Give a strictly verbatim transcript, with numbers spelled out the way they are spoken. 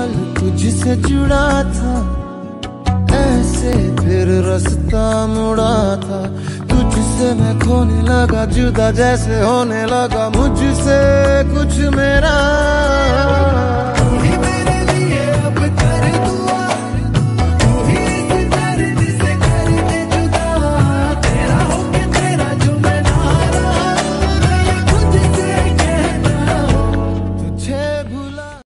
पल तुझसे जुड़ा था, ऐसे फिर रास्ता मुड़ा था। तुझसे मैं खोने लगा, जुदा जैसे होने लगा मुझसे कुछ मेरा।